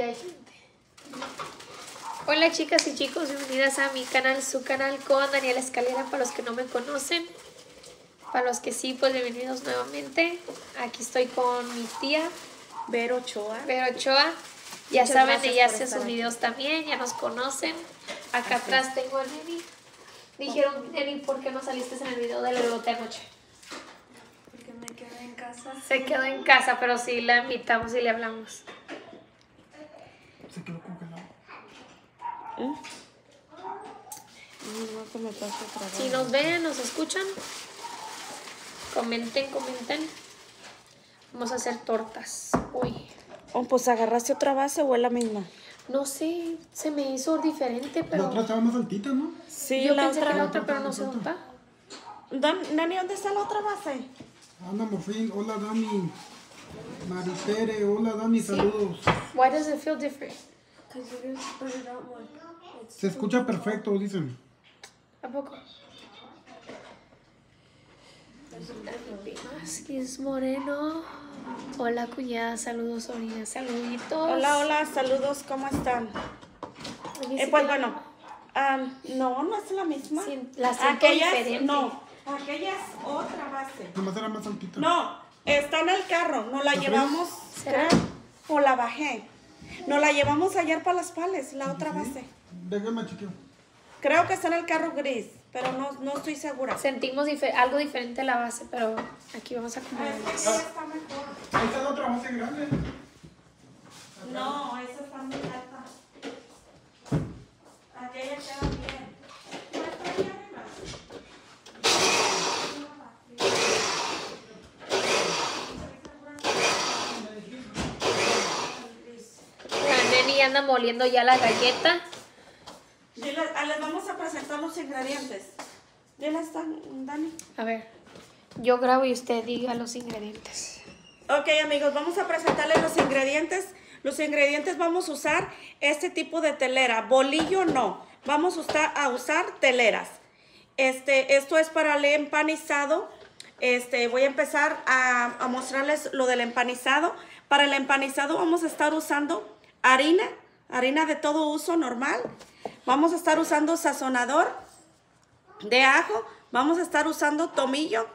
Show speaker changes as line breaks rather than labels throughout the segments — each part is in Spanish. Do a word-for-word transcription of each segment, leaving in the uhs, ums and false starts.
ya hay gente. Hola chicas y chicos, bienvenidas a mi canal, su canal con Daniela Escalera, para los que no me conocen. Para los que sí, pues bienvenidos nuevamente. Aquí estoy con mi tía
Vero Ochoa.
Vero Ochoa. Ya
Muchas
saben,
gracias
ella
por
hace
estar
sus
aquí.
videos también, ya nos conocen. Acá
Así
atrás
es.
tengo a Neni. Dijeron, Neni, ¿por qué no saliste en el video del elote anoche?
Porque me quedé en casa.
Se quedó en casa, pero sí la invitamos y le hablamos.
Se quedó congelado.
¿Eh? No, que me pase otra vez.
Si nos ven, nos escuchan, comenten, comenten. Vamos a hacer tortas. Uy,
Oh, pues agarraste otra base o es la misma.
no sé, se me hizo diferente, pero
La otra estaba más altita, ¿no?
Sí,
yo
la
pensé que
otra.
la otra, pero no sé dónde está.
Don- Nani, ¿dónde está la otra base?
Anda, Morfín. Hola, Dani. Maritere. Hola, Dani. Saludos.
Why does it feel different?
Because you just put it out more. It's
Se escucha perfecto, dicen.
¿A poco? Vázquez Moreno. Hola, cuñada. Saludos, sobrina. Saluditos.
Hola, hola, saludos, ¿cómo están?
Oye,
Eh,
sí
pues
que-
bueno, am, no, no es la misma.
Sí, la siento
aquella es-
diferente.
no, aquella es otra base.
Nomás era más altita.
No, está en el carro, nos la
¿La
llevamos,
¿Será?
creo, o la bajé. Nos la llevamos ayer para las pales, la otra base.
Déjame, chiquillo.
Creo que está en el carro gris, pero no, no estoy segura.
Sentimos dife- algo diferente a la base, pero aquí vamos a
Ah,
acomodar.
esta ya está mejor.
Ahí está la otra base grande.
No, esa está muy alta. Aquella queda bien. ¿No está ahí arriba?
La Neni anda moliendo ya la galleta.
Dile- ah, les vamos a presentar los ingredientes. Dile, están, Dani.
A ver, yo grabo y usted diga los ingredientes.
Ok, amigos, vamos a presentarles los ingredientes. Los ingredientes vamos a usar este tipo de telera. Bolillo no. Vamos a usar, a usar teleras. Este, esto es para el empanizado. Este, voy a empezar a, a mostrarles lo del empanizado. Para el empanizado vamos a estar usando harina, harina de todo uso normal. Vamos a estar usando sazonador de ajo. Vamos a estar usando tomillo,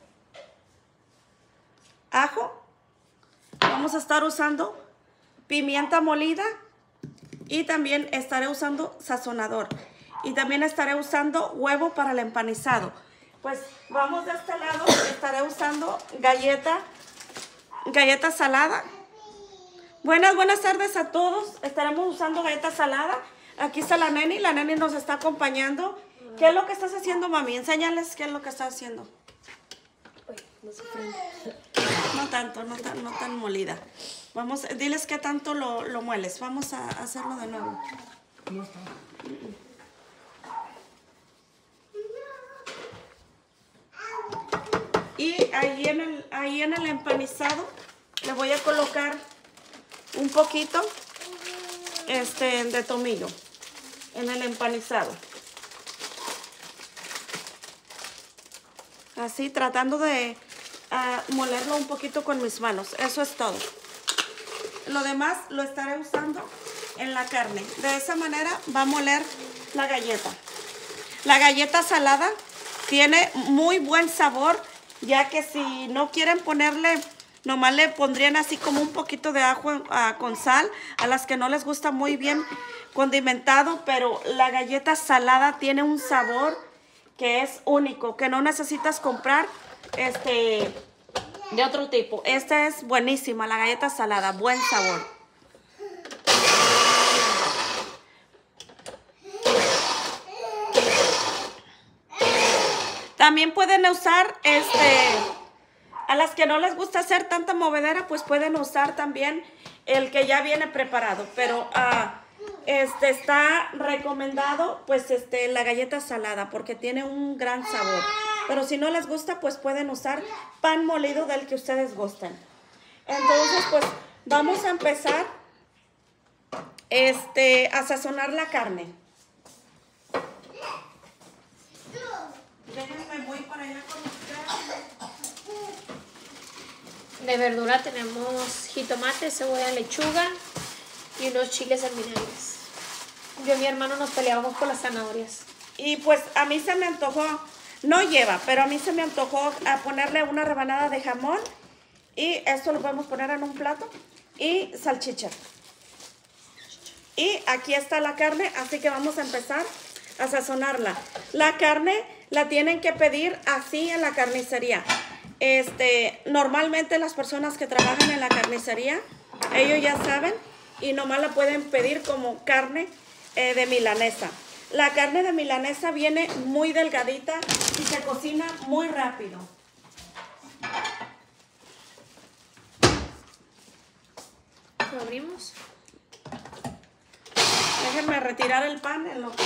ajo. Vamos a estar usando pimienta molida y también estaré usando sazonador. Y también estaré usando huevo para el empanizado. Pues vamos de este lado, estaré usando galleta, galleta salada. Buenas, buenas tardes a todos. Estaremos usando galleta salada. Aquí está la Neni, la Neni nos está acompañando. ¿Qué es lo que estás haciendo, mami? Enséñales qué es lo que estás haciendo. No tanto, no tan, no tan molida. Vamos, diles qué tanto lo, lo mueles. Vamos a hacerlo de nuevo.
No está.
Y ahí en el, ahí en el empanizado le voy a colocar un poquito este, de tomillo en el empanizado. Así, tratando de ah, molerlo un poquito con mis manos. Eso es todo. Lo demás lo estaré usando en la carne. De esa manera va a moler la galleta. La galleta salada tiene muy buen sabor, ya que si no quieren ponerle, nomás le pondrían así como un poquito de ajo uh, con sal, a las que no les gusta muy bien condimentado, pero la galleta salada tiene un sabor que es único, que no necesitas comprar este de otro tipo. Esta es buenísima, la galleta salada, buen sabor. También pueden usar, este, a las que no les gusta hacer tanta movedera, pues pueden usar también el que ya viene preparado. Pero uh, este, está recomendado, pues, este, la galleta salada, porque tiene un gran sabor. Pero si no les gusta, pues pueden usar pan molido del que ustedes gustan. Entonces, pues, vamos a empezar, este, a sazonar la carne. Déjenme, voy para allá con ustedes.
De verdura tenemos jitomate, cebolla, lechuga, Y unos chiles en vinagres. Yo y mi hermano nos peleábamos por las zanahorias.
Y pues a mí se me antojó, no lleva, pero a mí se me antojó a ponerle una rebanada de jamón. Y esto lo podemos poner en un plato. Y salchicha. Y aquí está la carne, así que vamos a empezar a sazonarla. La carne la tienen que pedir así en la carnicería. Este, normalmente las personas que trabajan en la carnicería, ellos ya saben y nomás la pueden pedir como carne eh, de milanesa. La carne de milanesa viene muy delgadita y se cocina muy rápido.
¿Lo abrimos?
Déjenme retirar el pan en lo que...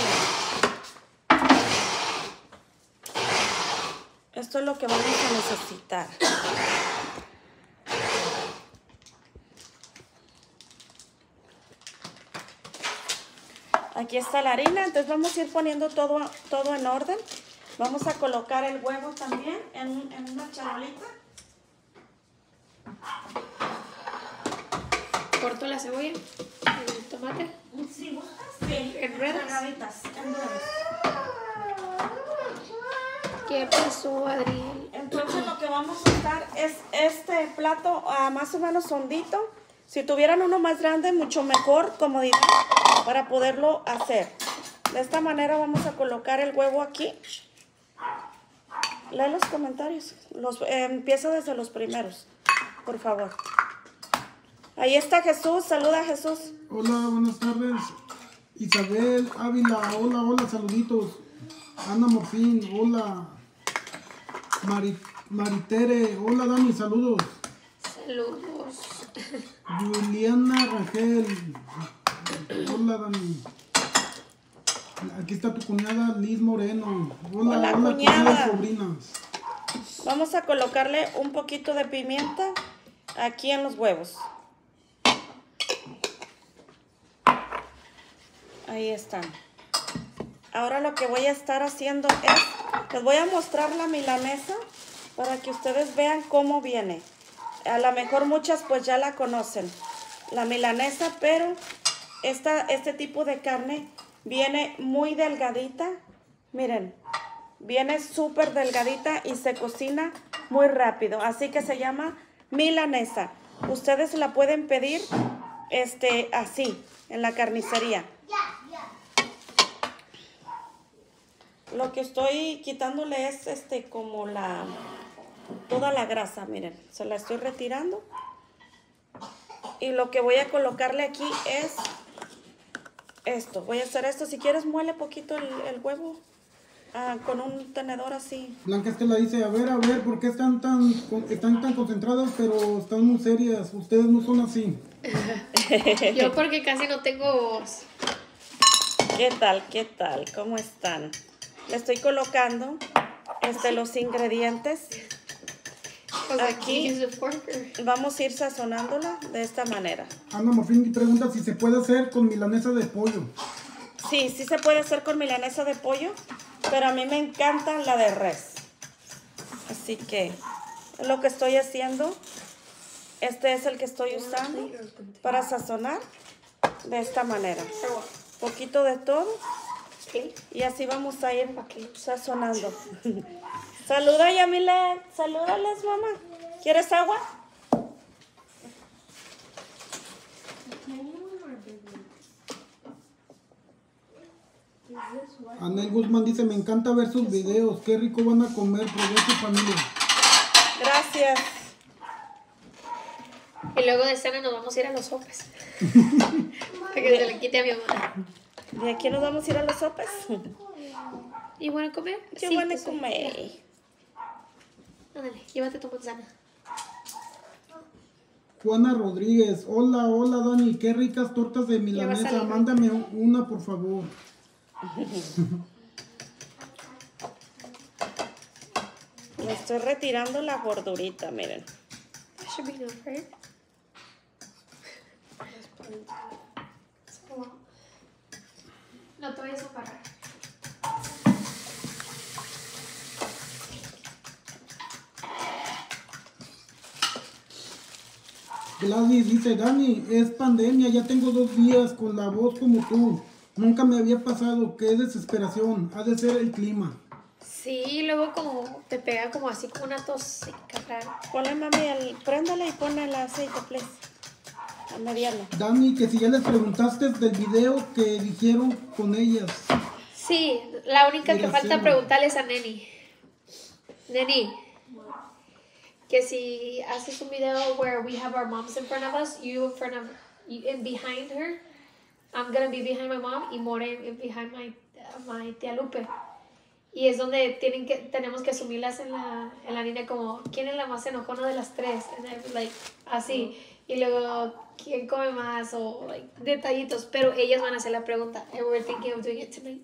Esto es lo que vamos a necesitar. Aquí está la harina, entonces vamos a ir poniendo todo, todo en orden. Vamos a colocar el huevo también en, en una charolita.
Corto la cebolla, el tomate.
Sí, ¿gustas? Sí,
¿En ruedas?
delgaditas, en ruedas.
¿Qué pasó, Adri?
Entonces lo que vamos a usar es este plato uh, más o menos hondito. Si tuvieran uno más grande, mucho mejor comodidad para poderlo hacer. De esta manera vamos a colocar el huevo aquí. Lee los comentarios. Los, eh, empieza desde los primeros, por favor. Ahí está Jesús. Saluda, Jesús.
Hola, buenas tardes. Isabel Ávila, hola, hola, saluditos. Ana Morfín, hola. Mari, Maritere, hola Dani, saludos.
Saludos.
Juliana Rangel, hola Dani. Aquí está tu cuñada Liz Moreno. Hola,
Hola,
hola,
cuñada.
sobrinas.
Vamos a colocarle un poquito de pimienta aquí en los huevos. Ahí están. Ahora lo que voy a estar haciendo es, les voy a mostrar la milanesa para que ustedes vean cómo viene. A lo mejor muchas pues ya la conocen, la milanesa, pero esta, este tipo de carne viene muy delgadita. Miren, viene súper delgadita y se cocina muy rápido. Así que se llama milanesa. Ustedes la pueden pedir este, así, en la carnicería. Lo que estoy quitándole es este como la toda la grasa, miren, se la estoy retirando. Y lo que voy a colocarle aquí es esto. Voy a hacer esto. Si quieres, muele poquito el, el huevo ah, con un tenedor así.
Blanca Estela dice, a ver, a ver, ¿por qué están tan, están tan concentradas, pero están muy serias? Ustedes no son así.
Yo porque casi no tengo voz.
¿Qué tal? ¿Qué tal? ¿Cómo están? Le estoy colocando este, los ingredientes. Aquí vamos a ir sazonándola de esta manera.
Ana Morfín pregunta si se puede hacer con milanesa de pollo.
Sí, sí se puede hacer con milanesa de pollo, pero a mí me encanta la de res. Así que lo que estoy haciendo, este es el que estoy usando para sazonar de esta manera. Poquito de todo. Y así vamos a ir sazonando. Saluda, Yamilet. Salúdales, mamá. ¿Quieres agua?
Anel Guzmán dice, me encanta ver sus videos. Qué rico van a comer. Provecho, familia.
Gracias.
Y luego de cena nos vamos a ir a los sopes. Para que se le quite a mi mamá.
¿De aquí nos vamos a ir a los sopes?
¿Y bueno a comer?
Qué
Sí,
bueno
pues,
comer.
Ándale, llévate tu manzana.
Juana Rodríguez, hola, hola Dani, qué ricas tortas de milanesa.
salir.
Mándame una, por favor.
Le estoy retirando la gordurita, miren.
That should be enough, right? No te vayas a parar.
Gladys dice, Dani, es pandemia, ya tengo dos días con la voz como tú. Nunca me había pasado, qué desesperación, ha de ser el clima.
Sí, luego como te pega como así como una tos seca, rara.
Ponle, mami, el, préndale y ponle el aceite, please. A mediano.
Dani, que si ya les preguntaste del video que dijeron con ellas.
Sí, la única que
Mira,
falta
sí,
preguntarles a Neni. Neni, que si haces un video where we have our moms in front of us, you in front of, you and behind her, I'm gonna be behind my mom y More in behind my, uh, my tía Lupe. Y es donde tienen que, tenemos que asumirlas en la, en la línea como, ¿quién es la más enojona de las tres? And then, like, así. Y luego, ¿quién come más? O like, detallitos. Pero ellas van a hacer la pregunta. And we're thinking of doing it tonight.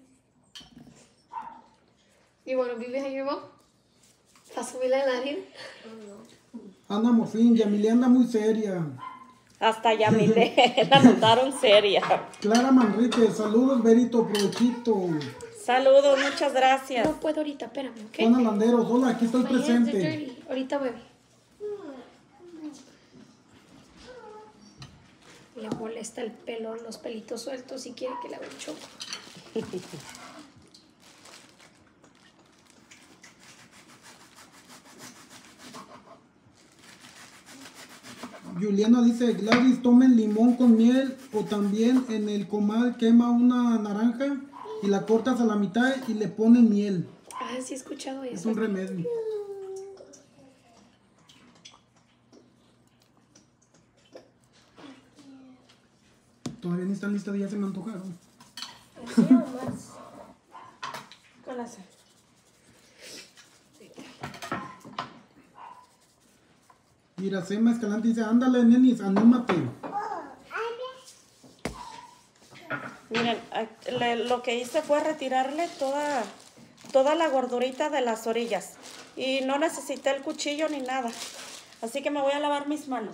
You want to be behind your mom? ¿Para subirla en la línea?
Ana Morfín, Yamile anda muy seria.
Hasta ya miré, la notaron seria.
Clara Manrique, saludos, Berito, provechito.
Saludos, muchas gracias.
No puedo ahorita, espérame, ¿ok?
Juana Landeros, hola, aquí estoy
My hands are
presente.
dirty. Ahorita, bebé. Le molesta el pelo, los pelitos sueltos y quiere que le haga un choco.
Juliana dice, Gladys, tomen limón con miel o también en el comal quema una naranja y la cortas a la mitad y le ponen miel.
Ah, sí he escuchado
Es
eso.
un remedio. Todavía ni están listas, ya se me antojaron.
¿Así o más?
Con la sal.
Mira, Sema Escalante dice, ándale, nenis, anímate.
Miren, a- le- lo que hice fue retirarle toda, toda la gordurita de las orillas. Y no necesité el cuchillo ni nada. Así que me voy a lavar mis manos.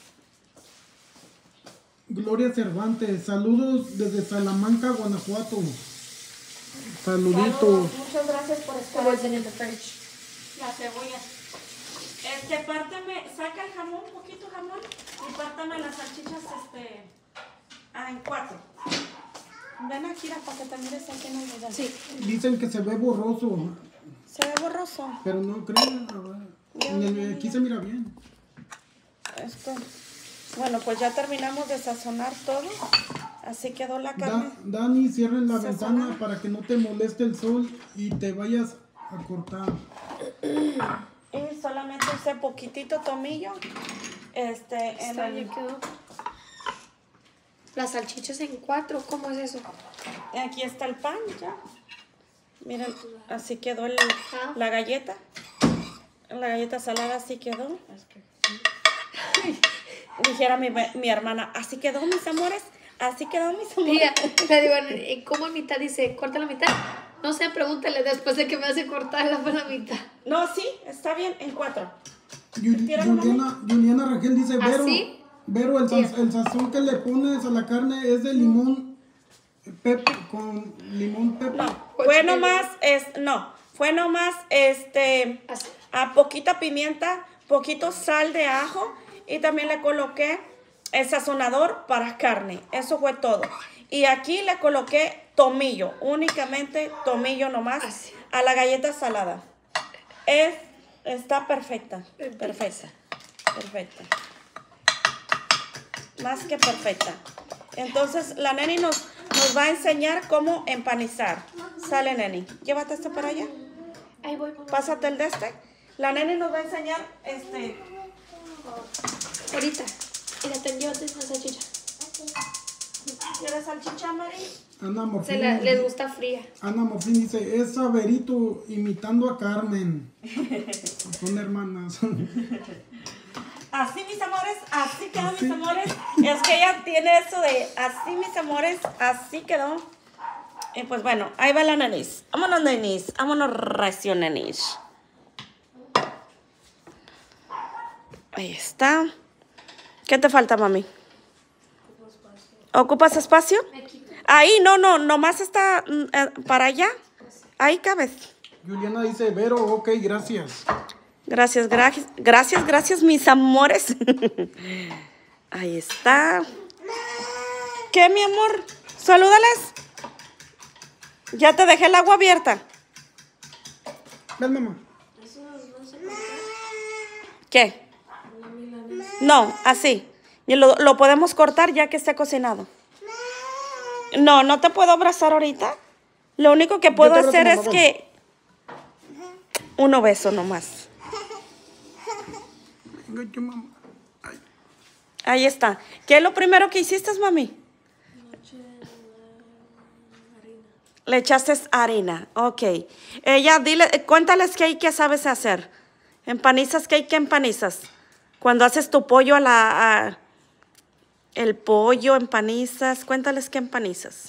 Gloria Cervantes, saludos desde Salamanca, Guanajuato. Saluditos.
Muchas gracias por estar
What was it in the fridge?
La cebolla. Este, pártame, saca el jamón, un poquito jamón, y pártame las salchichas, este, ah, en cuatro. Ven aquí, para que te mires aquí en el video.
Sí.
Dicen que se ve borroso,
Se ve borroso.
pero no creo. a ver. En el- aquí se mira bien.
Esto. Bueno, pues ya terminamos de sazonar todo. Así quedó la carne.
Da- Dani, cierren la
Sazonada.
ventana para que no te moleste el sol y te vayas a cortar.
Y solamente usé poquitito tomillo. Este, en
Está
el,
bien, quedó. Las salchichas en cuatro, ¿cómo es eso?
aquí está el pan ya. Miren, así quedó el-
Ah.
la galleta. La galleta salada así quedó. Dijera mi, mi hermana, así quedó, mis amores. Así quedó, mis amores.
Mira, le digo, eh, ¿cómo a mitad? Dice, corta la mitad. No sé, pregúntale después de que me hace cortarla por la mitad.
No, sí, está bien, en cuatro.
Yul-
¿Quiero una
Juliana, Juliana Rangel dice,
¿Ah,
Vero,
sí?
Vero, el,
Sí.
saz- el sazón que le pones a la carne es de limón, pepe, con limón pepe.
No, fue nomás, es, no, fue nomás, este,
Así.
a poquita pimienta, poquito sal de ajo y también le coloqué el sazonador para carne. Eso fue todo. Y aquí le coloqué tomillo, únicamente tomillo nomás
Así.
a la galleta salada. Es, está perfecta, perfecta, perfecta. Más que perfecta. Entonces la neni nos, nos va a enseñar cómo empanizar. Sale, neni. Llévate esto para allá.
Ahí voy, mamá.
Pásate el de este. La neni nos va a enseñar este.
Ahorita. Y la tengo de esa salchicha.
¿Quieres salchicha, Mari?
Ana
Se
Morfín,
la, les gusta fría.
Ana Morfín dice, es Saberito imitando a Carmen. Son hermanas.
Así, mis amores, así quedó,
Así.
mis amores. Es que ella tiene eso de así, mis amores, así quedó. Y pues bueno, ahí va la nenis. Vámonos, nenis. Vámonos, recio, nenis. Ahí está. ¿Qué te falta, mami? ¿Ocupas espacio? Ahí, no, no, nomás está mm, eh, para allá. Ahí cabes.
Juliana dice, Vero, ok, gracias.
Gracias, gracias, gracias, gracias, mis amores. Ahí está. ¿Qué, mi amor? Salúdales. Ya te dejé el agua abierta.
Ven, mamá.
¿Qué? No, así. Y lo, lo podemos cortar ya que esté cocinado. No, no te puedo abrazar ahorita. Lo único que puedo
te
hacer
abrazo,
es
mamá,
que... Uno beso nomás.
Ay, qué mamá. Ay.
Ahí está. ¿Qué es lo primero que hiciste, mami? Le echaste harina. Ok. Ella, dile, cuéntales qué hay que sabes hacer. Empanizas, ¿qué hay que empanizas? Cuando haces tu pollo a la... a- el pollo, empanizas. Cuéntales qué empanizas.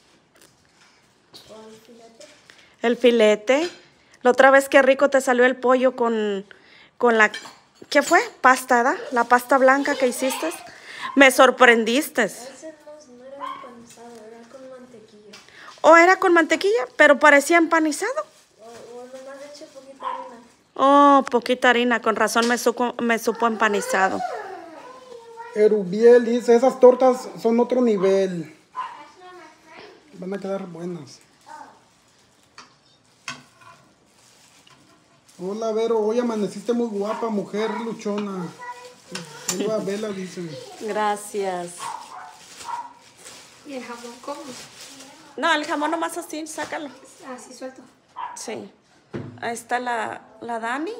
El filete. La otra vez qué rico te salió el pollo con, con la... ¿Qué fue? Pasta, ¿verdad? La pasta blanca que hiciste. Me sorprendiste.
Ese no, no era empanizado, era con mantequilla.
O era con mantequilla, pero parecía empanizado.
O, o nomás le eché poquita harina.
Oh, poquita harina. Con razón me supo, me supo empanizado.
Erubiel dice, esas tortas son otro nivel. Van a quedar buenas. Hola, Vero, hoy amaneciste muy guapa, mujer luchona. Viva Vela, dice.
Gracias.
¿Y el jamón cómo?
No, el jamón nomás así, sácalo.
Así suelto.
Sí. Ahí está la, la Dani.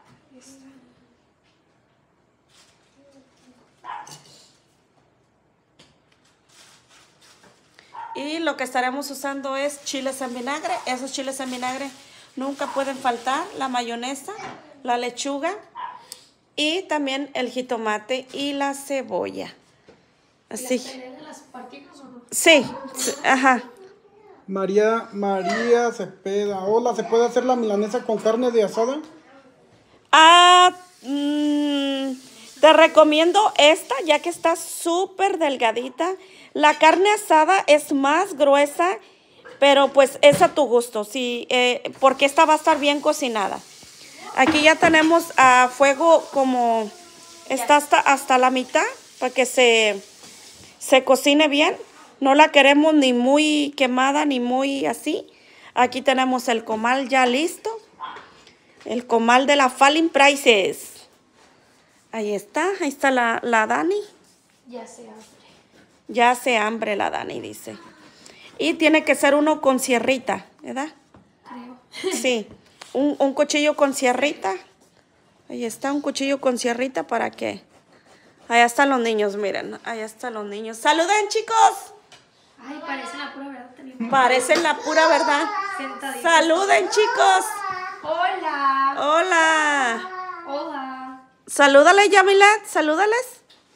Y lo que estaremos usando es chiles en vinagre. Esos chiles en vinagre nunca pueden faltar. La mayonesa, la lechuga y también el jitomate y la cebolla. Así.
¿Las tener las partimos o no?
Sí, sí, ajá.
María, María Cepeda. Hola, ¿se puede hacer la milanesa con carne de asada?
Ah, mm, te recomiendo esta, ya que está súper delgadita. La carne asada es más gruesa, pero pues es a tu gusto, sí, eh, porque esta va a estar bien cocinada. Aquí ya tenemos a fuego como está hasta, hasta la mitad para que se, se cocine bien. No la queremos ni muy quemada ni muy así. Aquí tenemos el comal ya listo. El comal de la Falling Prices. Ahí está, ahí está la, la Dani.
Ya se abre.
Ya hace hambre la Dani, dice. Y tiene que ser uno con sierrita, ¿verdad?
Creo.
Sí, un, un cuchillo con sierrita. Ahí está, un cuchillo con sierrita para que... Allá están los niños, miren. Allá están los niños. ¡Saluden, chicos!
Ay, parece la pura verdad. También.
Parecen la pura verdad.
Sentaditos.
¡Saluden, chicos!
Hola.
¡Hola!
Hola.
Salúdale, Yamilet, salúdales.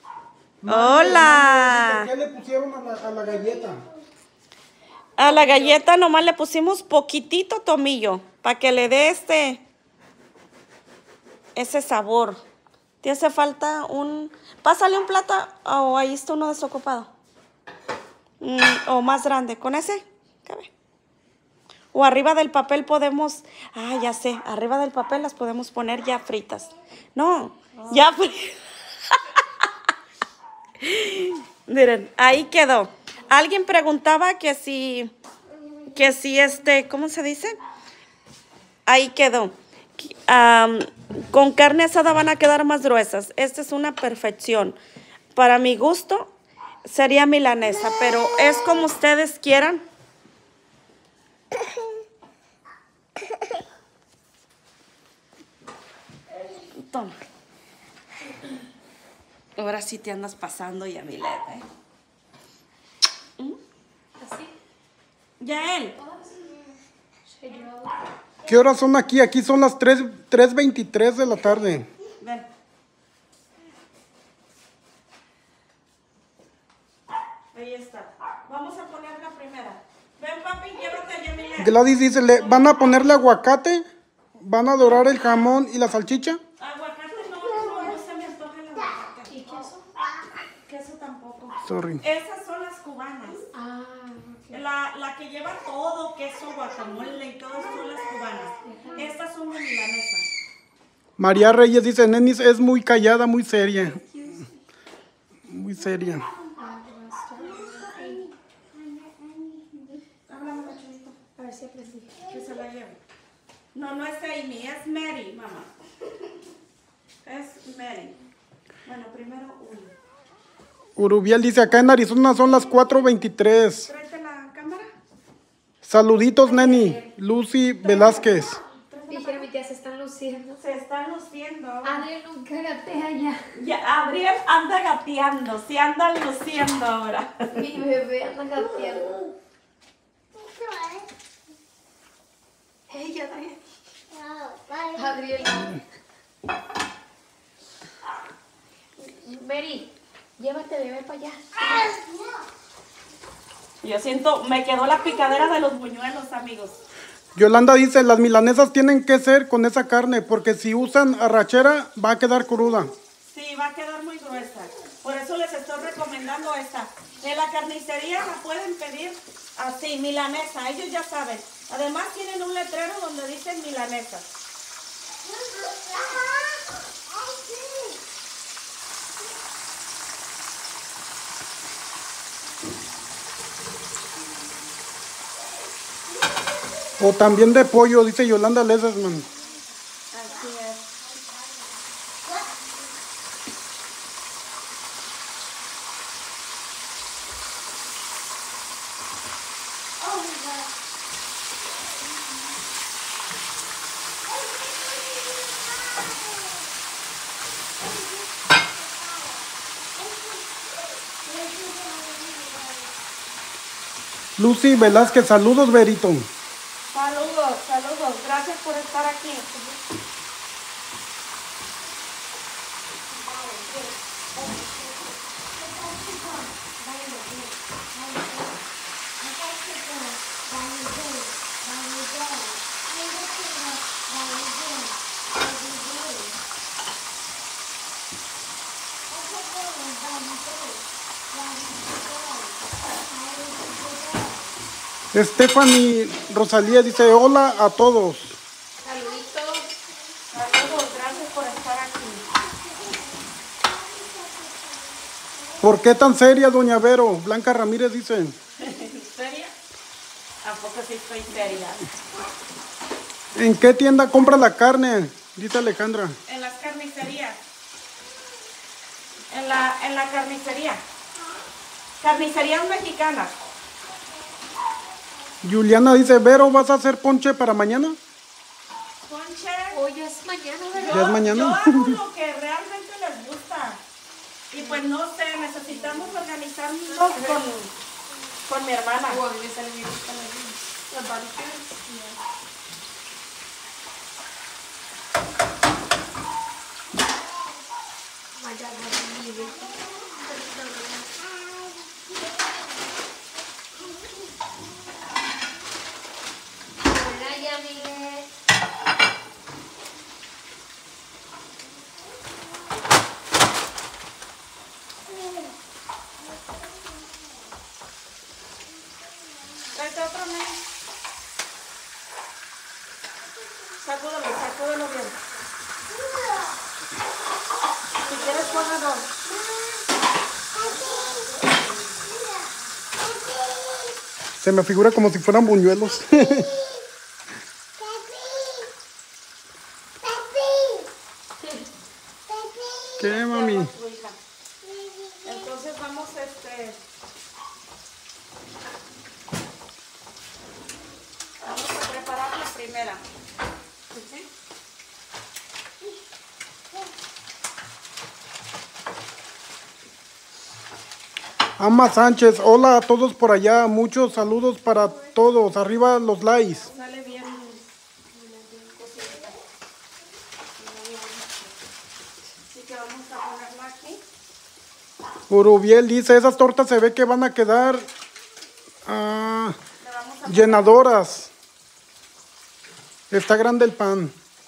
¡Hola!
¿Qué le pusieron a la, a la galleta?
A la galleta nomás le pusimos poquitito tomillo para que le dé este ese sabor. ¿Te hace falta un... Pásale un plato o ahí está uno desocupado? Mm, o más grande, ¿con ese? Cabe. O arriba del papel podemos... Ah, ya sé, arriba del papel las podemos poner ya fritas. No, ya fritas. Miren, ahí quedó. Alguien preguntaba que si, que si este, ¿cómo se dice? Ahí quedó. Um, con carne asada van a quedar más gruesas. Esta es una perfección. Para mi gusto sería milanesa, pero es como ustedes quieran. Toma. Ahora sí te andas pasando, Yamilet, ¿eh?
Así.
Yael.
¿Qué horas son aquí? Aquí son las tres veintitrés de la tarde.
Ven. Ahí está. Vamos a poner la primera. Ven, papi, llévate a Yamilet.
Gladys dice, ¿le van a ponerle aguacate? ¿Van a dorar el jamón y la salchicha?
Aguacate no, no, no se me antoja el aguacate.
¿Y queso?
Queso tampoco.
Sorry.
Esas son las cubanas.
Ah, ok.
La, la que lleva todo, queso, guacamole y todo eso son las cubanas. Estas son de milanesa.
María Reyes dice, Nenis es muy callada, muy seria. muy seria.
A ver si aprendí.
Que se la lleve. No, no es Amy, es Mary, mamá. Es Mary. Bueno, primero uno.
Urubiel dice, acá en Arizona son las cuatro veintitrés.
Tráete la cámara.
Saluditos, neni. Lucy Velázquez.
Dijera mi tía, se están luciendo.
Se están luciendo.
Adriel nunca gatea ya.
Ya, Adriel anda gateando, sí andan luciendo ahora.
Mi bebé anda gateando. Ella, Adriel. Adriel. Mary, llévate el bebé para allá.
Yo siento, me quedó la picadera de los buñuelos, amigos.
Yolanda dice, las milanesas tienen que ser con esa carne, porque si usan arrachera va a quedar cruda.
Sí, va a quedar muy gruesa. Por eso les estoy recomendando esta. En la carnicería la pueden pedir así, milanesa. Ellos ya saben. Además tienen un letrero donde dicen milanesa.
O también de pollo, dice Yolanda Lesesman.
Así es.
Lucy Velázquez, saludos, Berito.
Saludos, saludos. Gracias por estar aquí.
Stephanie Rosalía dice, hola a todos.
Saluditos.
Saludos, gracias por estar aquí.
¿Por qué tan seria, doña Vero? Blanca Ramírez dice.
¿Seria? ¿A poco sí estoy seria?
¿En qué tienda compra la carne? Dice Alejandra.
En las carnicerías. En la, en la carnicería. Carnicerías mexicanas.
Juliana dice, Vero, ¿vas a hacer ponche para mañana?
Ponche.
Hoy es mañana, ¿verdad?
¿Ya es mañana?
Yo hago lo que realmente les gusta. Y pues no sé, necesitamos organizarnos con, con mi hermana.
Oh, a mí me salen bien las las barricadas. Vaya, vaya, mi bebé. Hola, ya, Miguel.
Tráete otro, ¿no? Sacúdalo, sacúdalo bien. Si quieres, ponle dos.
Se me figura como si fueran buñuelos. ¿Qué, mami?
Entonces vamos, este... Vamos a preparar la primera. ¿Sí?
Ama Sánchez, hola a todos por allá. Muchos saludos para todos. Arriba los likes.
Sale bien. Así que vamos a ponerla aquí.
Urubiel dice, esas tortas se ve que van a quedar ah,
Le vamos a
llenadoras. Está grande el pan.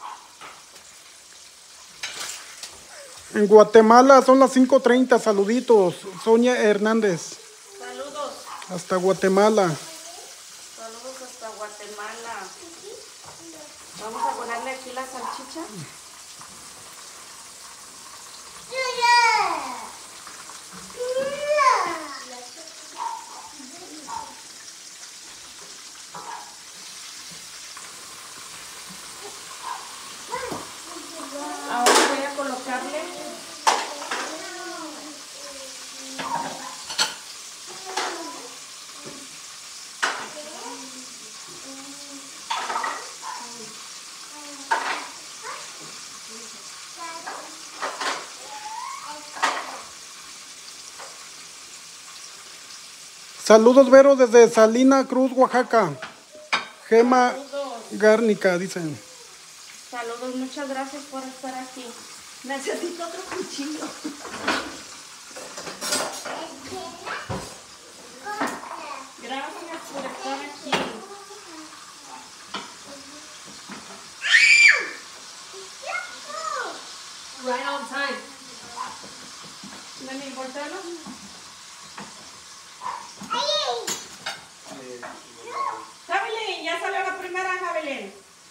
En Guatemala son las cinco treinta. Saluditos. Sonia Hernández.
Saludos.
Hasta Guatemala.
Saludos hasta Guatemala. Vamos a ponerle aquí la salchicha.
Saludos, Vero, desde Salina Cruz, Oaxaca. Gema Gárnica, dicen.
Saludos, muchas gracias por estar aquí. Necesito otro cuchillo. Gracias por estar aquí.
Right on time.
Ven, voltealo. Javelin, ya salió la primera, Javelin.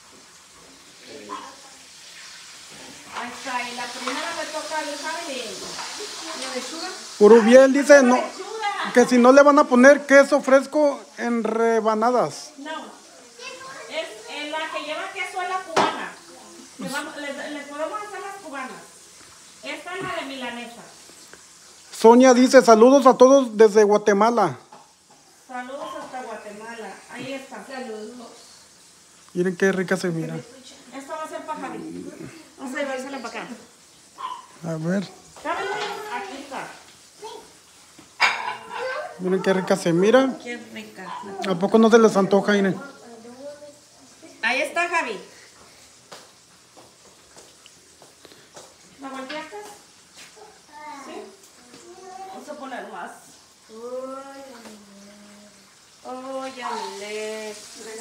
Ahí está, y la primera le toca al Javelin.
¿La lechuga?
Urubiel dice no,
Lechuga.
que si no le van a poner queso fresco en rebanadas.
No, es en la que lleva queso es la cubana. Le, vamos- le- le podemos hacer las cubanas. Esta es la de milanesa.
Sonia dice saludos a todos desde Guatemala.
Saludos hasta Guatemala. Ahí está.
Saludos.
Miren qué rica se mira.
Esta va a ser para Javi. Vamos a llevársela para acá.
A ver,
Javi, aquí está.
miren qué rica se mira.
Qué rica.
¿A poco no se les antoja, miren?
Ahí está Javi. ¿La volteaste? Sí. Vamos a poner más. Oh, ya le.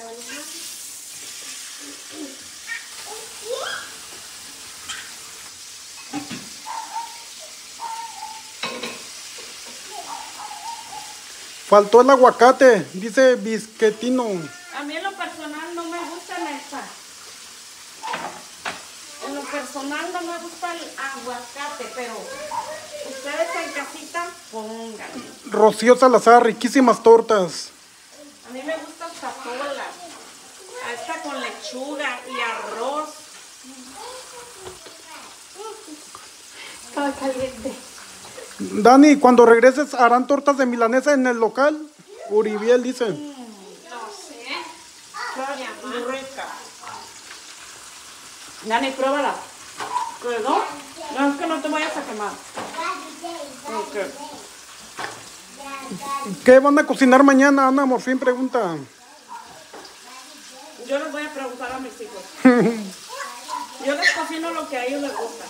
Faltó el aguacate, dice Bisquetino.
A mí en lo personal no me gustan estas. En lo personal no me gusta el aguacate, pero ustedes en casita pónganlo.
Rocío Salazar, riquísimas tortas.
A mí me gusta esta sola. Esta con lechuga y arroz.
Estaba caliente.
Dani, cuando regreses harán tortas de milanesa en el local. Uribiel dice.
No sé.
Está muy rica. Dani, pruébala. ¿Quedó? No, es que no te vayas a quemar. Ok.
¿Qué van a cocinar mañana? Ana Morfín pregunta.
Yo les voy a preguntar a mis hijos. Yo les cocino lo que a ellos les gusta.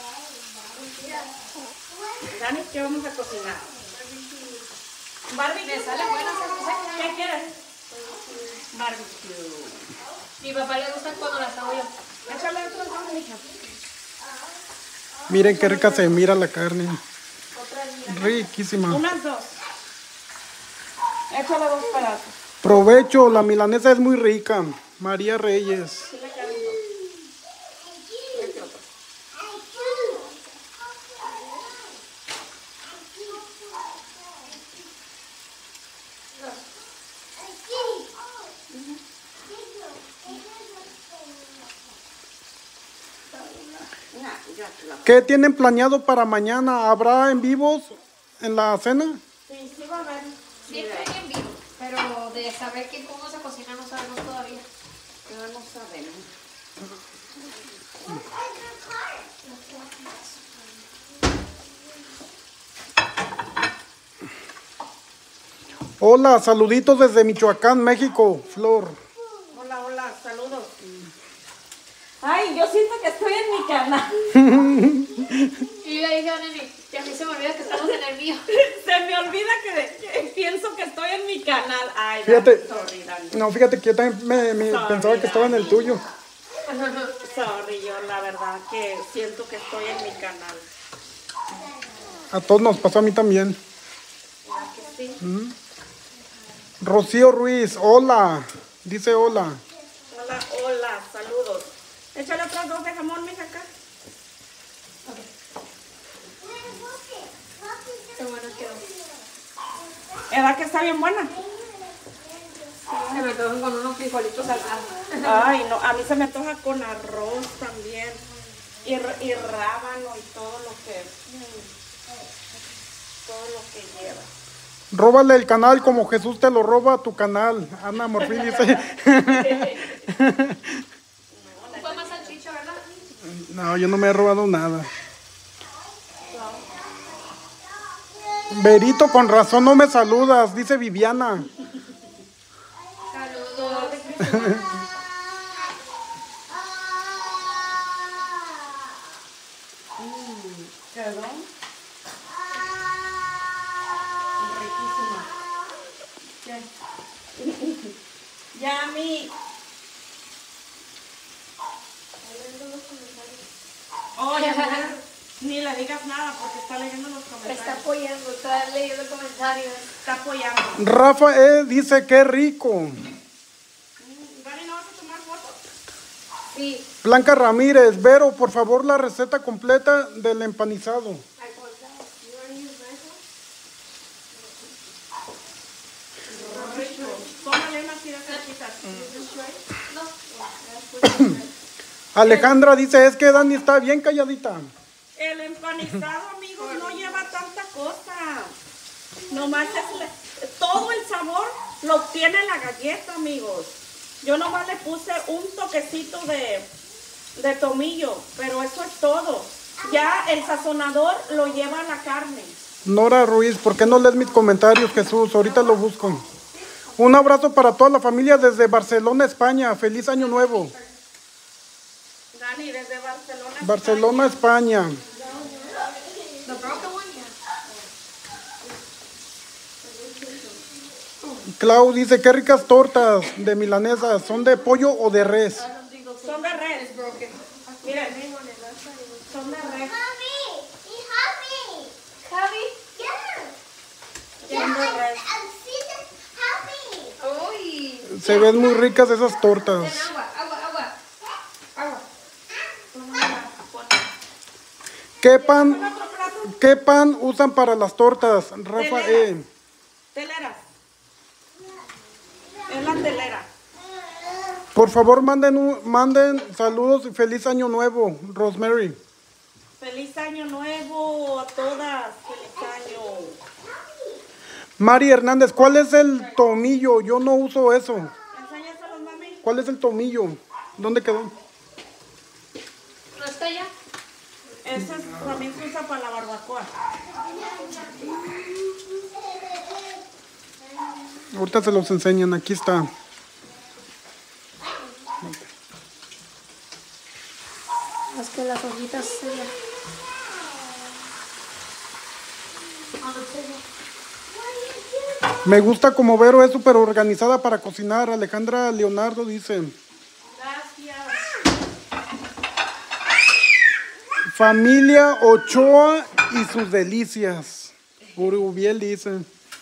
Dani, ¿qué vamos a cocinar? Barbecue.
Me sale buena esa receta.
¿Qué quieres? Barbecue.
Mi papá le gusta cuando las hago yo.
Échale otro dos, mija.
Miren qué rica se mira la carne. Riquísima.
Unas dos. Échale dos pedazos.
Provecho, la milanesa es muy rica. María Reyes.
Sí le quedan dos. Este otro. Nah, ya te la-
¿Qué tienen planeado para mañana? ¿Habrá en vivos en la cena?
Sí, sí va a haber.
Siempre hay en vivo, pero de saber qué vamos a cocinar no sabemos todavía.
No, no sabemos.
Hola, saluditos desde Michoacán, México, Flor.
Hola, hola, saludos. Ay, yo siento que estoy en mi canal.
Y yo le dije a Nene, y a mí se me olvida que estamos en el mío.
Se me olvida que, que pienso que estoy en mi canal. Ay,
Fíjate.
Dani, sorry, Dani.
No, fíjate que yo también me, me
Sorry,
pensaba que estaba en el
Dani.
tuyo.
Sorry, yo la verdad que siento que estoy en mi canal.
A todos nos pasó, a mí también.
¿Verdad que sí?
Rocío Ruiz, hola. Dice hola.
Hola, hola, saludos. Échale otras dos de jamón, mija, acá.
Qué bueno quedó.
¿Verdad que está bien buena?
Se me quedó con unos frijolitos salados.
Ay, no, a mí se me antoja con arroz también. Y, r- y rábano y todo lo que... mm, todo lo que lleva.
Róbale el canal como Jesús te lo roba a tu canal. Ana Morfín dice.
Fue más salchicha, ¿verdad?
No, yo no me he robado nada. Verito, con razón no me saludas, dice Viviana.
Saludos.
¿Quedó? Riquísima. ¿Qué? Ya mi... Oh, ya no, ni le digas nada porque está leyendo los
Me
comentarios.
está apoyando, está leyendo comentarios.
Está apoyando.
Rafa E. dice qué rico.
Dani, ¿no vas a tomar fotos?
Sí.
Blanca Ramírez, Vero, por favor la receta completa del empanizado.
Ay, ¿cómo está? You wanna use my phone?
Rico. Tómale unas tiras chiquitas.
No.
Alejandra dice, es que Dani está bien calladita.
El empanizado, amigos, no lleva tanta cosa. Nomás es le- todo el sabor lo obtiene la galleta, amigos. Yo nomás le puse un toquecito de, de tomillo, pero eso es todo. Ya el sazonador lo lleva la carne.
Nora Ruiz, ¿por qué no lees mis comentarios, Jesús? Ahorita lo busco. Un abrazo para toda la familia desde Barcelona, España. Feliz año nuevo.
Dani, desde Barcelona.
Barcelona, España.
The broken one, yeah.
Clau dice, qué ricas tortas de milanesa. ¿Son de pollo o de res?
Son de res. Miren, son de res. Son de res.
Uy.
Se ven muy ricas esas tortas.
Agua, agua, agua. Agua.
¿Qué pan, qué pan usan para las tortas, Rafa E?
Teleras. Es la telera.
Por favor, manden, un- manden saludos y feliz año nuevo, Rosemary.
Feliz año nuevo a todas. Feliz año.
Mari Hernández, ¿cuál es el tomillo? Yo no uso eso.
Enséñaselos, mami.
¿Cuál es el tomillo? ¿Dónde quedó?
¿No está ya?
Eso es, también se usa para la barbacoa.
Ahorita se los enseñan, aquí está.
Es que las hojitas se
Me gusta como Vero es súper organizada para cocinar. Alejandra Leonardo dice.
Gracias.
Familia Ochoa y sus delicias. Urubiel dice.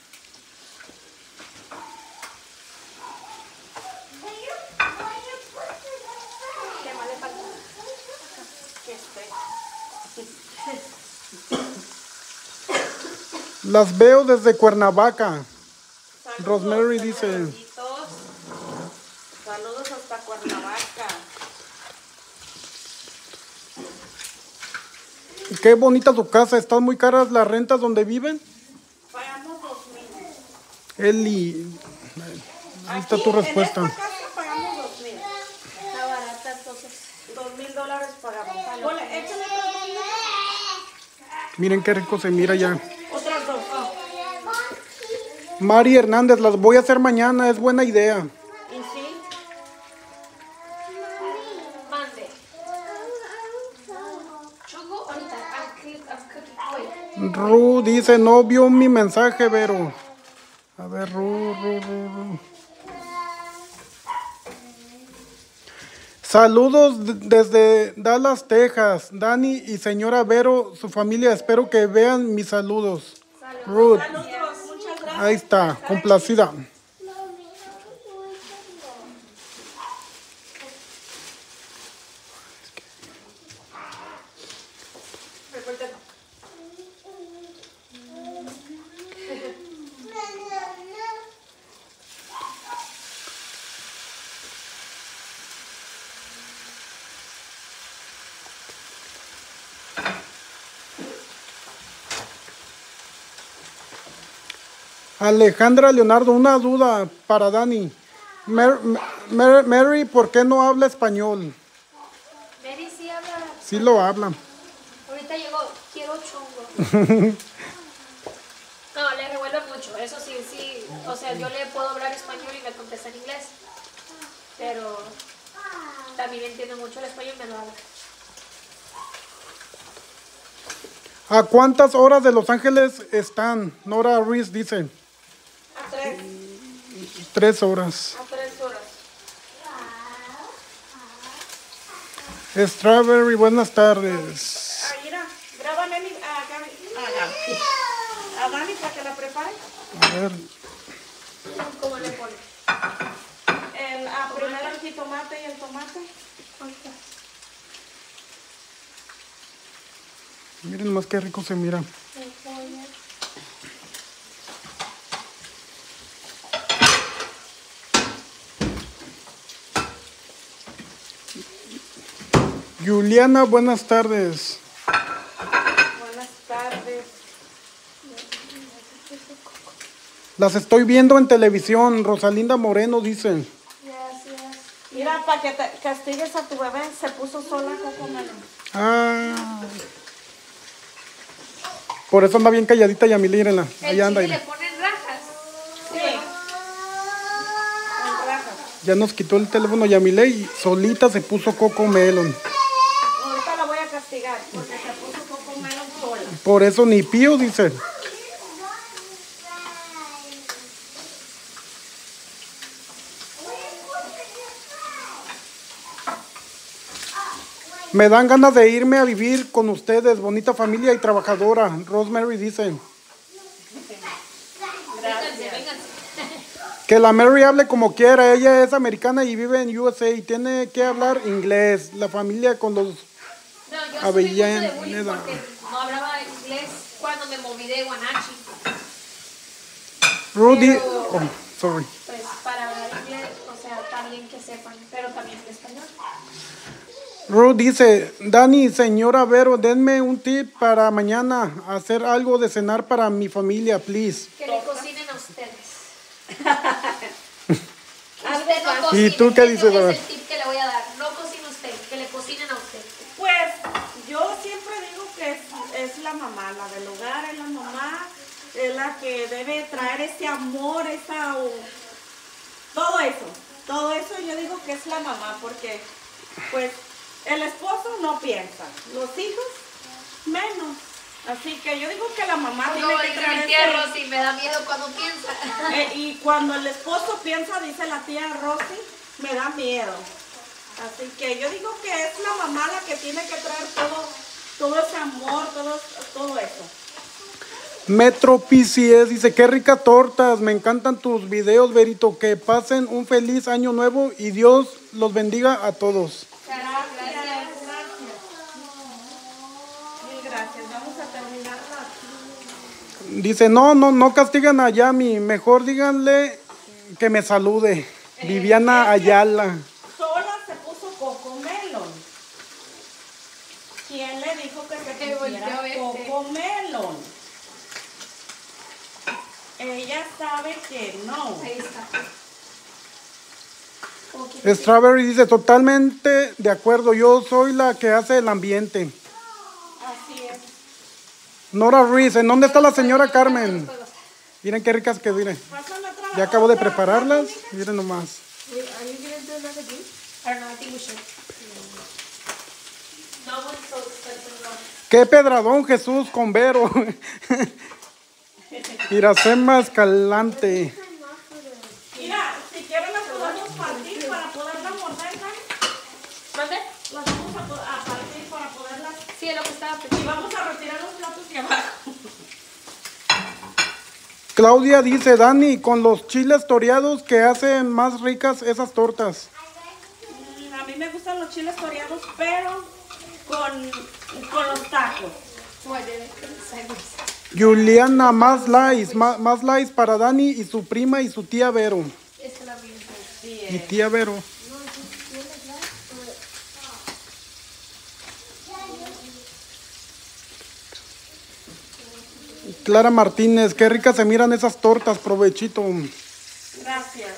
Las veo desde Cuernavaca.
Saludos,
Rosemary dice.
hermanitos. Saludos hasta Cuernavaca.
Qué bonita tu casa. ¿Están muy caras las rentas donde viven?
Pagamos dos mil.
Eli. Ahí está tu respuesta.
En esta casa pagamos dos mil.
está barata, entonces.
Dos mil dólares pagamos. Ponle, échale otras dos mil.
Miren qué rico se mira ya.
Otras dos.
Mari Hernández, las voy a hacer mañana. Es buena idea.
Y sí.
Mande. Chongo, ahorita. I'm cook- I'm cooking. Wait.
Ru dice, no vio mi mensaje, Vero. A ver, Ru, Ru, Ru, Ru. Saludos d- desde Dallas, Texas. Dani y señora Vero, su familia, espero que vean mis saludos. Ruth,
Saludos. Muchas gracias.
ahí está, complacida. Alejandra Leonardo, una duda para Dani. Mer- Mer- Mary, ¿por qué no habla español?
Mary sí habla.
Sí lo habla.
Ahorita llegó. Quiero chongo. mucho, eso sí, sí. O sea, yo le puedo hablar español y me contesta en inglés. Pero también entiendo mucho el español y me lo habla.
¿A cuántas horas de Los Ángeles están? Nora Ruiz dice.
A tres.
Tres horas.
A tres horas.
Strawberry, buenas tardes.
Ah, mira, graba a Neni, a Gaby, a Gaby. A Dani para que la prepare.
A ver.
¿Cómo le pone?
El, a primero el jitomate y el tomate.
Miren más qué rico se mira. Juliana, buenas tardes.
Buenas tardes.
Las estoy viendo en televisión. Rosalinda Moreno dice.
Gracias.
Mira, para que te castigues a tu bebé, se puso sola Coco Melon.
Ah. Por eso anda bien calladita Yamile, mírenla.
El
Ahí anda.
chile
ahí.
le ponen rajas.
Sí. En rajas.
Ya nos quitó el teléfono Yamile y solita se puso Coco Melon.
Ahorita la voy a castigar porque se puso Coco Melon sola.
Por eso ni pío dice. Me dan ganas de irme a vivir con ustedes, bonita familia y trabajadora. Rosemary dice.
Vénganse, vénganse.
Que la Mary hable como quiera, ella es americana y vive en U S A y tiene que hablar inglés. La familia con los...
No, yo
Avellaneda.
sufrí mucho de bullying porque no hablaba inglés cuando me moví de Guanachi.
Rudy...
Pero-
Oh, sorry.
Pues para hablar inglés, o sea, también que sepan, pero también el español.
Ruth dice, Dani, señora Vero, denme un tip para mañana, hacer algo de cenar para mi familia, please.
Que le cocinen a ustedes.
Algo
Usted no
fácil.
cocine.
¿Y tú qué
Ese
dices, a ver?
Es el tip que le voy a dar. No cocine usted, que le cocinen a usted.
Pues yo siempre digo que es, es la mamá, la del hogar, es la mamá, es la que debe traer ese amor, esa... uh, todo eso, todo eso yo digo que es la mamá, porque pues el esposo no piensa, los hijos menos. Así que yo digo que la mamá
Como
tiene que
dice
traer
mi
ese-
tía Rosy, me da miedo cuando piensa.
Eh, y cuando el esposo piensa, dice la tía Rosy, me da miedo. Así que yo digo que es la mamá la que tiene que traer todo, todo ese amor, todo, todo eso.
Metro P C S dice, qué ricas tortas, me encantan tus videos, Verito, que pasen un feliz año nuevo y Dios los bendiga a todos.
Gracias, gracias. Mil gracias. Vamos a terminarla.
Dice, no, no, no castigan a Yami, mejor díganle que me salude. Viviana Ayala.
Sola se puso Coco Melon. ¿Quién le dijo que se
Que
pusiera
volteó este.
Coco Melon? Ella sabe que no.
Ahí está. Como quien dice,
Strawberry dice, totalmente de acuerdo, yo soy la que hace el ambiente.
Así es.
Nora Ruiz, ¿en dónde está la señora Carmen? Miren qué ricas que miren.
Pásame otra-
Ya acabo de
otra-
prepararlas,
otra, mija.
miren nomás.
Wait, are you gonna do another juice? I don't know, I think we should. No one's so expensive, no.
Qué pedradón Jesús con Vero. Iracema Escalante.
Mira, si quieren las podemos partir para poderlas morder, ¿no?
¿Mande?
Las vamos a, po- a partir para poderlas.
Sí, es lo que estaba
Y
pensando.
vamos a retirar los platos de abajo.
Claudia dice, Dani, con los chiles toreados que hacen más ricas esas tortas.
Mm, A mí me gustan los chiles toreados, pero con, con los tacos.
Why did I couldn't say this?
Juliana, más likes, más, más likes para Dani y su prima y su tía Vero.
Esta es la misma.
Sí,
Y tía Vero. Clara Martínez, qué ricas se miran esas tortas, provechito.
gracias.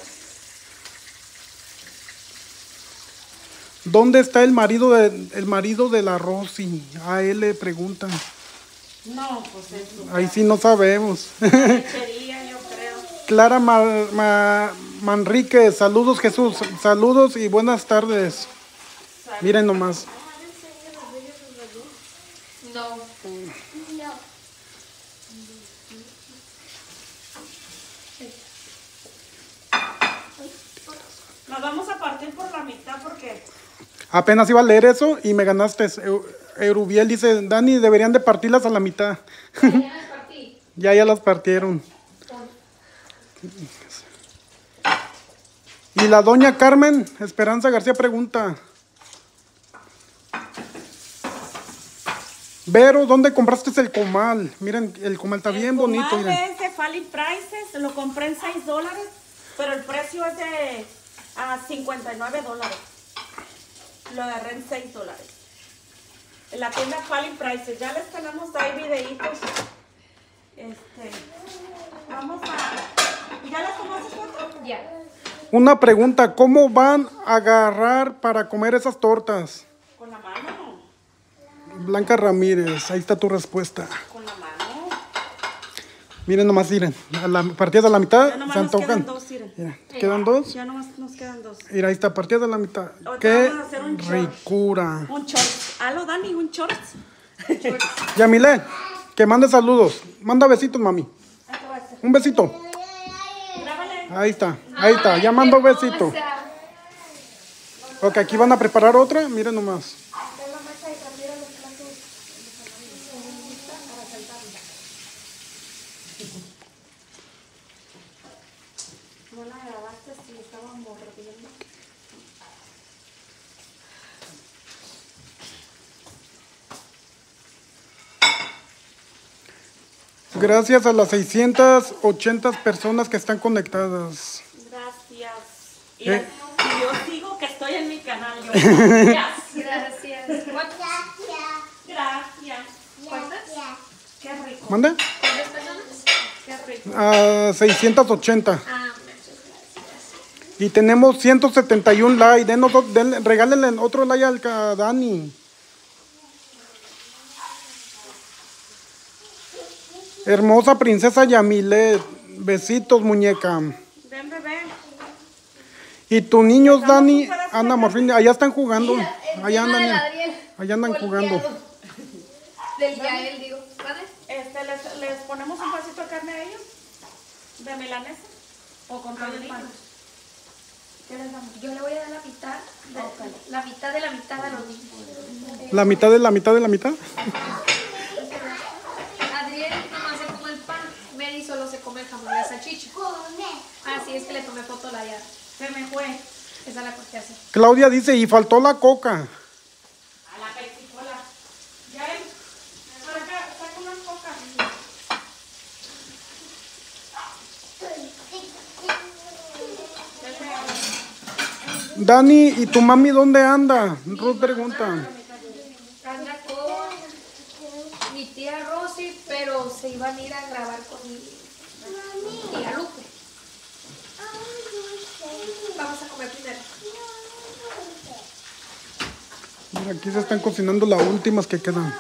¿Dónde está el marido de, el marido de la Rosy? A él le preguntan.
No, pues eso.
Ahí sí no sabemos.
Lechería, yo creo.
Clara Ma- Ma- Manrique, saludos Jesús, saludos y buenas tardes. Miren nomás.
No.
Nos vamos a partir por la mitad porque
Apenas iba a leer eso y me ganaste. Eu- Eurubiel dice, Dani, deberían de partirlas a la mitad.
Ya las partí.
Ya, ya las partieron. Y la doña Carmen Esperanza García pregunta. Vero, ¿dónde compraste el comal? Miren, el comal está bien bonito.
El
Miren.
es de Fally Prices, lo compré en seis dólares, pero el precio es de a cincuenta y nueve dólares. Lo agarré en seis dólares. En la tienda Fally Prices, ya les tenemos ahí videitos. Este, vamos a... ¿Ya las tomaste foto?
Ya.
Una pregunta, ¿cómo van a agarrar para comer esas tortas?
Con la mano,
Blanca Ramírez, ahí está tu respuesta.
con la mano.
Miren nomás, miren, a la, partidas a la mitad
Ya nomás
se
nos quedan
antojan.
dos, miren.
Mira, ¿quedan dos?
Ya nomás nos quedan dos.
Mira, ahí está, partidas a la mitad.
Ahorita
¡Qué
vamos a hacer un short.
ricura!
Un short. Aló, Dani, un short.
Yamile, que mande saludos. Manda besitos, mami.
Ahí te voy a hacer.
Un besito.
Grábale.
Ahí está, ahí está, ya mando besito. Ok, aquí van a preparar otra, miren nomás.
No la grabaste si estaba mordiendo.
Gracias a las seiscientas ochenta personas que están conectadas.
Gracias. Y,
¿Qué?
y yo sigo que estoy en mi canal. Yo. Gracias.
Gracias. ¿Cuántas?
Gracias.
¿Cuántas?
Qué rico.
¿Manda?
¿Cuántas personas?
Qué rico.
A seiscientas ochenta.
Ah, muchas gracias.
Y tenemos ciento setenta y un likes. Denos, o- denle- regálenle otro like al ca- Dani. Hermosa princesa Yamilet. Besitos, muñeca.
Ven, bebé.
Y tus niños,
Dejamos
Dani,
un pedazo
Ana
de
Morfín, allá están jugando.
El
Allá
tema
andan,
del
mira.
Adriel.
Allá andan jugando.
Volteado. Del Yael, digo. ¿Vale?
Este, les, ¿Les ponemos un vasito de carne a ellos? ¿De milanesa? ¿O con todo el pan? ¿Qué les damos?
Yo le voy a dar la mitad, de, la mitad de la mitad a los niños.
La mitad de la mitad de la mitad.
Adriel nomás se come el pan, Mary solo se come el jamón y la salchicha. Así es que le tomé foto a la ya.
Se me fue.
Esa la corté así.
Claudia dice, y faltó la coca.
A la Pepsi-Cola. Ya él. Saca, saca una coca.
Dani, ¿y tu mami dónde anda? Ruth pregunta.
Anda con mi tía Rosy, pero se iban a ir a grabar con mi tía Lupe. Vamos a comer primero.
Mira, aquí se están cocinando las últimas que quedan.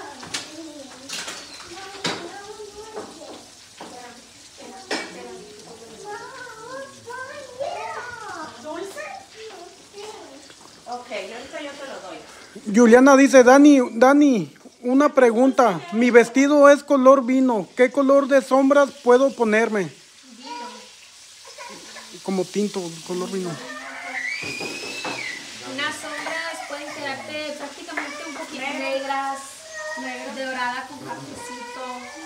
¿Dulce? Ok, ahorita yo te lo doy.
Juliana dice, Dani, Dani, una pregunta. Mi vestido es color vino. ¿Qué color de sombras puedo ponerme? Como tinto, color vino.
Unas sombras pueden quedarte prácticamente un poquito negras, de dorada con cafecito.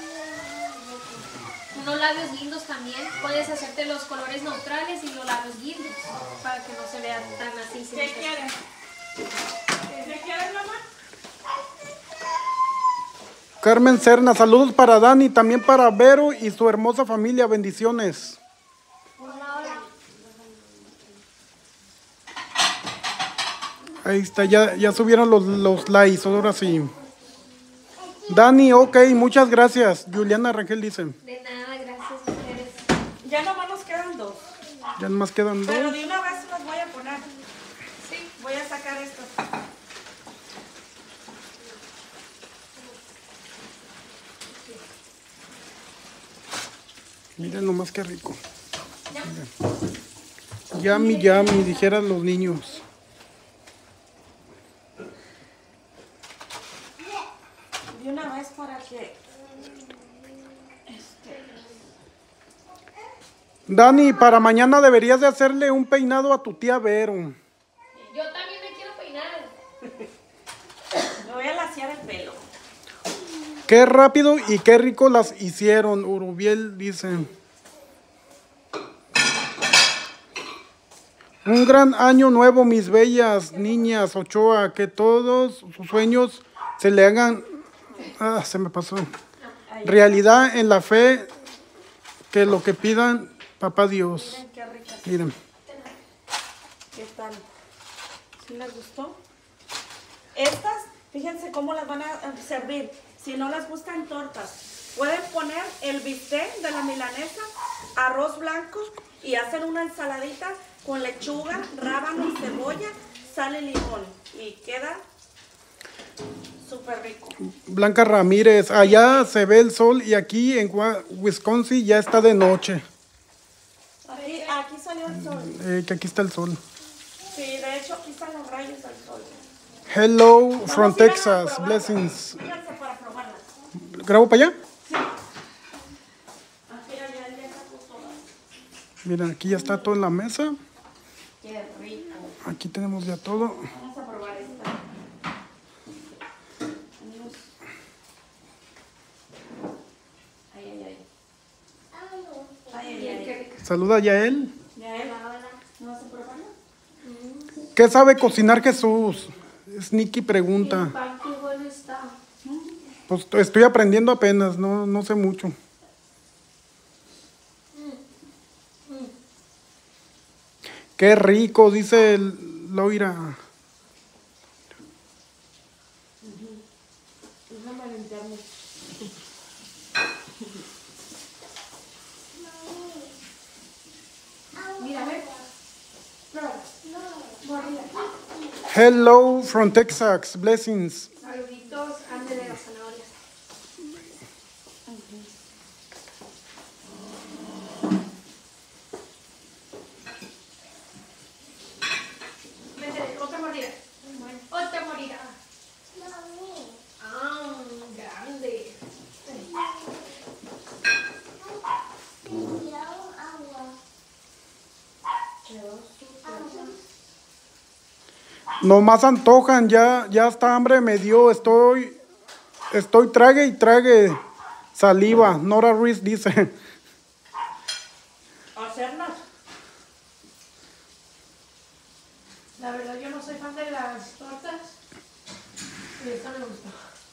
Unos labios lindos también. Puedes hacerte los colores neutrales y los labios lindos para que no se vean tan así. sin
¿Qué
muchas-
quieres? ¿Qué quieres, mamá?
Carmen Serna, saludos para Dani, también para Vero y su hermosa familia. Bendiciones. Ahí está, ya, ya subieron los, los likes, ahora sí. Dani, ok, muchas gracias. Juliana Rangel dice,
De nada, gracias ustedes.
Ya nomás nos quedan dos.
ya nomás quedan
Pero
dos.
de una vez los voy a poner.
Sí.
Voy a sacar estos.
Miren nomás qué rico. Miren. Yummy, yummy, dijeran los niños.
De una vez para que...
Dani, para mañana deberías de hacerle un peinado a tu tía Vero.
Yo también me quiero peinar.
Me voy a laciar el pelo.
Qué rápido y qué rico las hicieron, Urubiel dice. Un gran año nuevo, mis bellas niñas Ochoa, que todos sus sueños se le hagan, ah, se me pasó, realidad en la fe, que lo que pidan, papá Dios.
Miren qué ricas.
Miren.
¿Qué tal? ¿Sí les gustó? Estas, fíjense cómo las van a servir. Si no les gustan tortas, pueden poner el bistec de la milanesa, arroz blanco y hacer una ensaladita con lechuga, rábano y cebolla, sal y limón. Y queda súper rico.
Blanca Ramírez, allá se ve el sol y aquí en Wisconsin ya está de noche.
Aquí, aquí salió el sol.
Eh, que aquí está el sol.
Sí, de hecho aquí están los rayos del sol.
Hello
Vamos
from
a ir a
Texas,
probarlas.
blessings.
Fíjense para probarlas.
¿Grabo para allá?
Aquí ya, ya, ya sacó todas.
Miren, aquí ya está todo en la mesa.
Qué rico.
Aquí tenemos ya todo.
Vamos a probar esta. Amigos. Ay, ay, ay. Ay, ay, ay.
Saluda a Yael.
¿Ya él? ¿No vas a probarla?
¿Qué sabe cocinar Jesús? Sneaky pregunta.
Pan, qué bueno está.
Pues estoy aprendiendo apenas, no, no sé mucho. Qué rico, dice el- Loira.
Déjame limpiarme.
Mira, ve.
Hello from Texas, blessings.
Saluditos, Ande de las zanahorias. Vete, otra mordida. Otra mordida. Ah, grande.
Nomás antojan, ya, ya hasta hambre me dio, estoy, estoy trague y trague saliva. Nora Ruiz dice.
¿Hacerlas?
La verdad, yo no soy fan de las tortas. Y esta me gusta.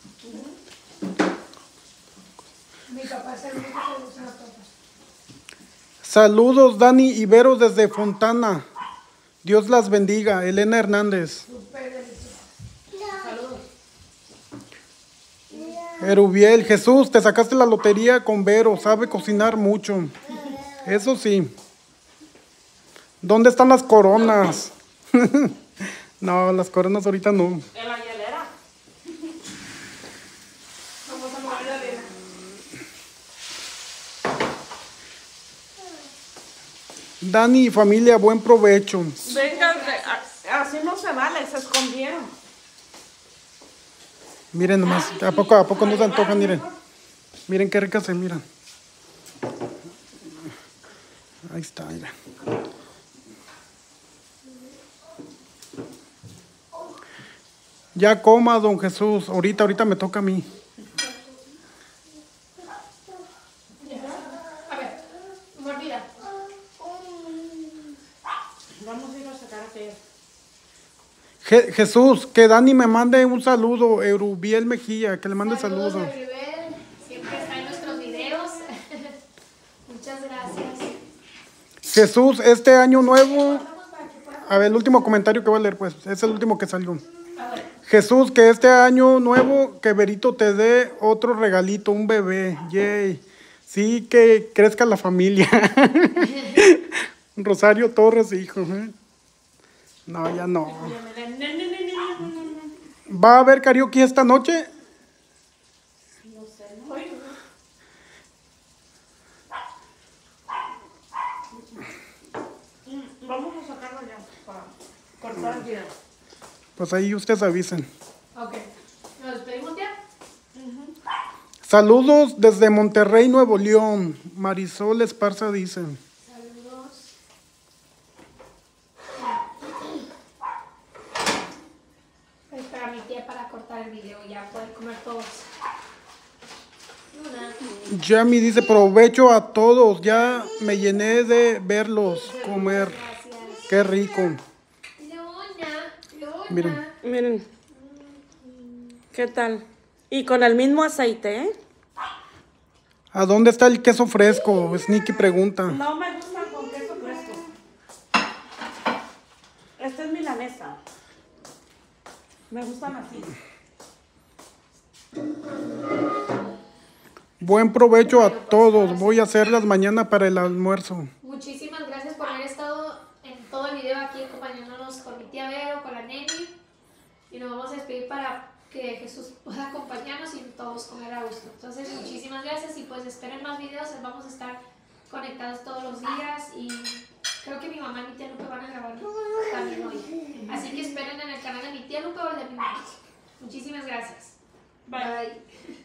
Mi papá es el único que le gustan las tortas.
Saludos Dani Ibero desde Fontana. Dios las bendiga. Elena Hernández.
Súper delicioso. Saludos.
Erubiel, Jesús, te sacaste la lotería con Vero, sabe cocinar mucho. Eso sí. ¿Dónde están las coronas? No, las coronas ahorita no.
En la hielera.
Vamos a mover la arena.
Dani y familia, buen provecho.
Venga, así no se vale, se escondieron.
Miren nomás, ¿a poco, a poco no se antojan? Miren. Miren qué ricas se miran. Ahí está, mira. Ya coma, don Jesús. Ahorita, ahorita me toca a mí.
A ver, mordida.
Vamos a ir a sacar a Pedro.
Je- Jesús, que Dani me mande un saludo. Erubiel Mejía, que le mande saludos.
Saludos a Ribel, siempre está en nuestros videos. Muchas gracias.
Jesús, este año nuevo. A ver, el último comentario que voy a leer, pues. Es el último que salió. Jesús, que este año nuevo, que Berito te dé otro regalito, un bebé. Yay. Sí, que crezca la familia. Rosario Torres, hijo. ¿eh? No, ya no. ¿Va a haber karaoke esta noche?
Gracias.
Pues ahí ustedes avisen.
Ok. ¿Nos despedimos ya?
Saludos desde Monterrey, Nuevo León. Marisol Esparza dice.
Saludos. Voy a esperar a mi tía para cortar el video y ya poder comer todos. Una.
Yami dice, provecho a todos. Ya me llené de verlos comer.
Gracias.
Qué rico.
Luna. Luna.
Miren.
Miren. ¿Qué tal? Y con el mismo aceite, ¿eh?
¿A dónde está el queso fresco? Sneaky pregunta.
No me gustan con queso fresco. Esta es milanesa. Me gustan así.
Buen provecho a todos. Voy a hacerlas mañana para el almuerzo.
Muchísimas gracias por haber estado en todo el video aquí acompañándonos con mi tía Vero, con la Neni. Y nos vamos a despedir para que Jesús pueda acompañarnos y todos comer a gusto. Entonces, muchísimas gracias y pues esperen más videos. Vamos a estar conectados todos los días y creo que mi mamá y mi tía Lupe van a grabar también hoy. Así que esperen en el canal de mi tía Lupe o el de mi mamá. Muchísimas gracias.
Bye.
Bye.